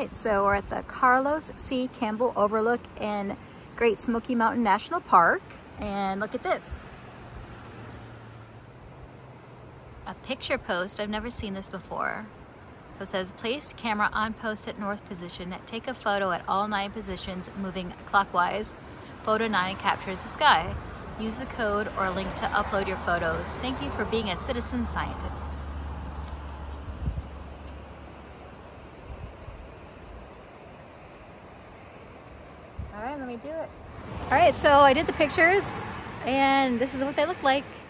right, so we're at the Carlos C. Campbell Overlook in Great Smoky Mountain National Park, and look at this. A picture post. I've never seen this before. So it says, place camera on post at north position. Take a photo at all 9 positions moving clockwise. Photo 9 captures the sky. Use the code or link to upload your photos. Thank you for being a citizen scientist. All right, let me do it. All right, so I did the pictures and this is what they look like.